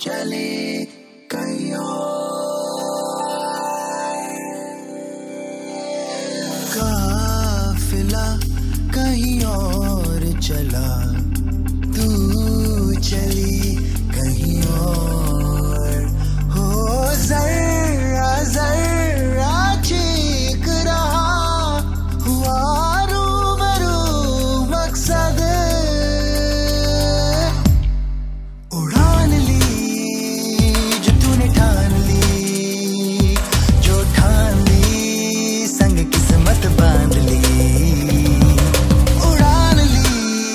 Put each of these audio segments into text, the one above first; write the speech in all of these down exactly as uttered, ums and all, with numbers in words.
चले कहीं और। काफिला कहीं और चला, तू चली कहीं और। हो जर्रा जर्रा चीख रहा हुआ रूबरू मकसद। उड़ान ली जो तूने ठान ली, जो ठान ली संग किस्मत बांध ली। उड़ान ली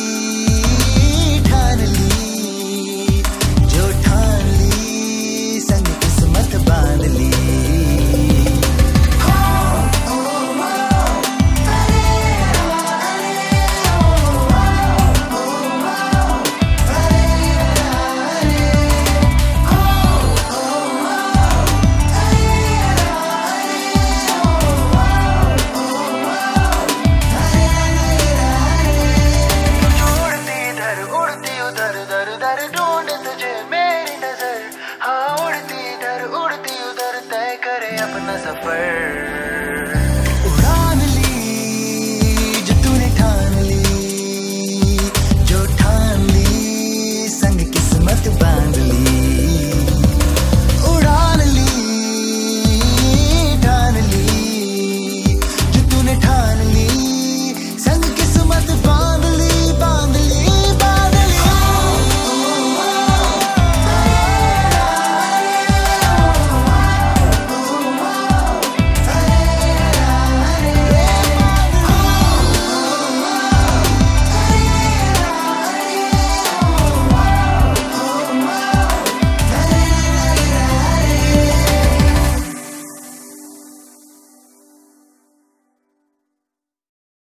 ठान ली, जो ठान ली संग किस्मत बांध ली। ढूंढे तुझे मेरी नजर, हाँ उड़ती इधर उड़ती उधर, तय करे अपना सफर।